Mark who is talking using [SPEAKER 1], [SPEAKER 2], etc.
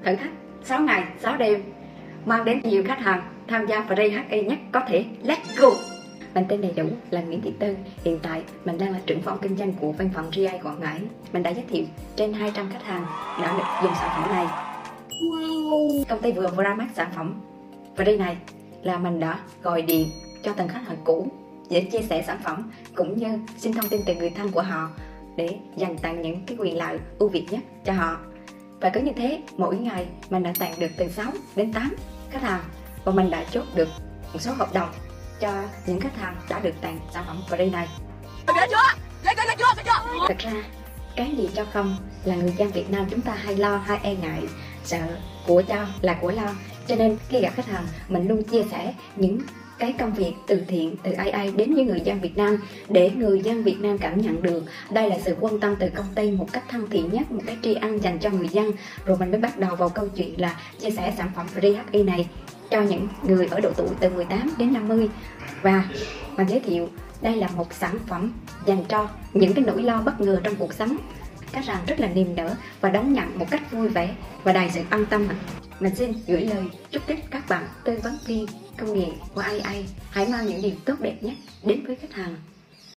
[SPEAKER 1] Thử thách 6 ngày 6 đêm mang đến nhiều khách hàng tham gia free HI nhất có thể. Let's go! Mình tên đầy đủ là Nguyễn Thị Tư. Hiện tại mình đang là trưởng phòng kinh doanh của văn phòng GI Quảng Ngãi. Mình đã giới thiệu trên 200 khách hàng đã được dùng sản phẩm này. Công ty vừa ra mắt sản phẩm free này là mình đã gọi điện cho từng khách hàng cũ để chia sẻ sản phẩm cũng như xin thông tin từ người thân của họ để dành tặng những cái quyền lợi ưu việt nhất cho họ. Và cứ như thế, mỗi ngày mình đã tặng được từ 6 đến 8 khách hàng và mình đã chốt được một số hợp đồng cho những khách hàng đã được tặng sản phẩm free này. Thật ra, cái gì cho không là người dân Việt Nam chúng ta hay lo, hay e ngại, sợ của cho là của lo. Cho nên khi gặp khách hàng, mình luôn chia sẻ những cái công việc từ thiện từ AI đến với người dân Việt Nam để người dân Việt Nam cảm nhận được đây là sự quan tâm từ công ty một cách thân thiện nhất, một cái tri ân dành cho người dân. Rồi mình mới bắt đầu vào câu chuyện là chia sẻ sản phẩm free HI này cho những người ở độ tuổi từ 18 đến 50 và mình giới thiệu đây là một sản phẩm dành cho những cái nỗi lo bất ngờ trong cuộc sống. Khách hàng rất là niềm nở và đón nhận một cách vui vẻ và đầy sự an tâm. Mình xin gửi lời chúc tất các bạn tư vấn viên công nghệ của AI hãy mang những điều tốt đẹp nhất đến với khách hàng.